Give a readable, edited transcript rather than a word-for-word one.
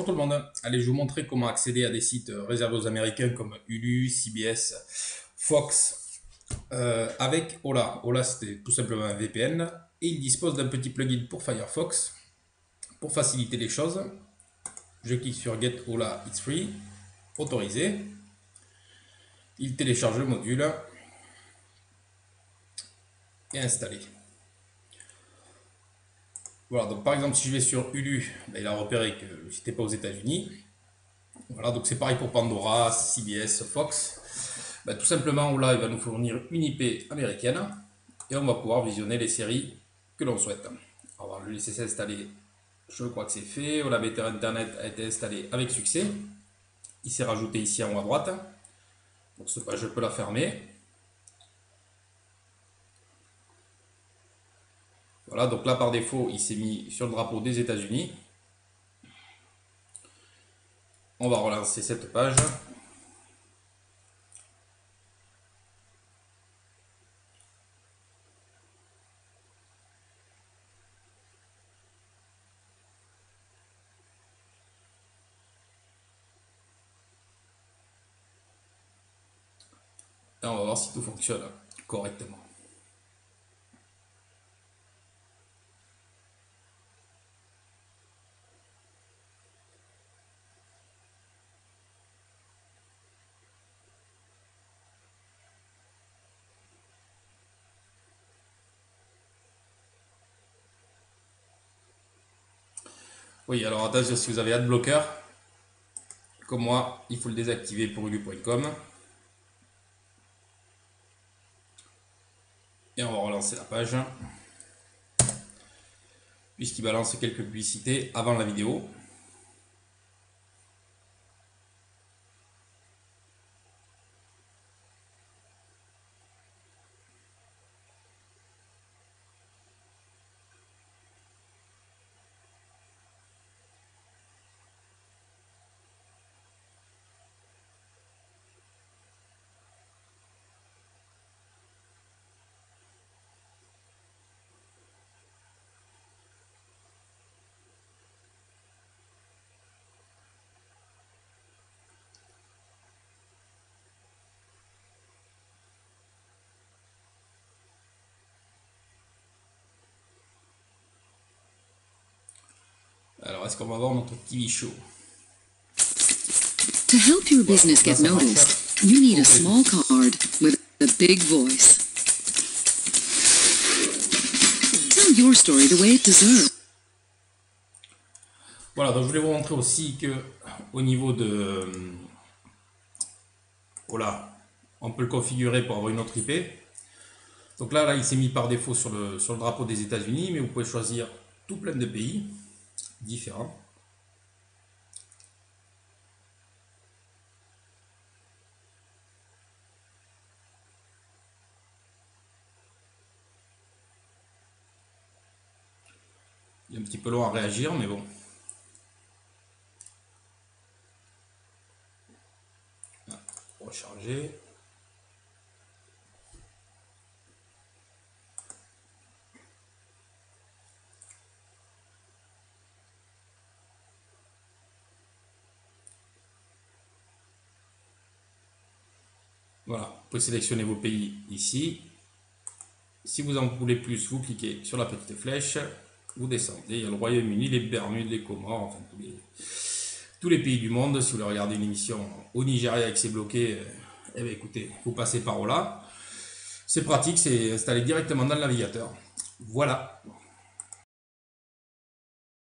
Bonjour tout le monde. Allez, je vais vous montrer comment accéder à des sites réservés aux Américains comme Hulu, CBS, Fox avec Ola. Ola, c'était tout simplement un VPN et il dispose d'un petit plugin pour Firefox pour faciliter les choses. Je clique sur Get Ola, it's free, autorisé. Il télécharge le module et installé. Voilà, donc par exemple, si je vais sur Hulu, il a repéré que je n'étais pas aux États-Unis. Voilà, donc c'est pareil pour Pandora, CBS, Fox. Tout simplement, là, il va nous fournir une IP américaine et on va pouvoir visionner les séries que l'on souhaite. On va le laisser s'installer. Je crois que c'est fait. La bêta internet a été installée avec succès. Il s'est rajouté ici en haut à droite. Donc ce page, je peux la fermer. Voilà, donc là par défaut, il s'est mis sur le drapeau des États-Unis. On va relancer cette page. Et on va voir si tout fonctionne correctement. Oui, alors attention, si vous avez AdBlocker, comme moi, il faut le désactiver pour hulu.com. Et on va relancer la page. Puisqu'il balance quelques publicités avant la vidéo. Alors, est-ce qu'on va voir notre TV show? To help your business get noticed, you need a small card with a big voice. Tell your story the way it deserves. Voilà, donc je voulais vous montrer aussi que au niveau de... Voilà, on peut le configurer pour avoir une autre IP. Donc là, il s'est mis par défaut sur le drapeau des États-Unis, mais vous pouvez choisir tout plein de pays différents. Il est un petit peu long à réagir, mais bon. Recharger. Voilà, vous pouvez sélectionner vos pays ici. Si vous en voulez plus, vous cliquez sur la petite flèche, vous descendez. Il y a le Royaume-Uni, les Bermudes, les Comores, enfin tous les pays du monde. Si vous voulez regarder une émission au Nigeria et que c'est bloqué, eh bien écoutez, vous passez par là. C'est pratique, c'est installé directement dans le navigateur. Voilà.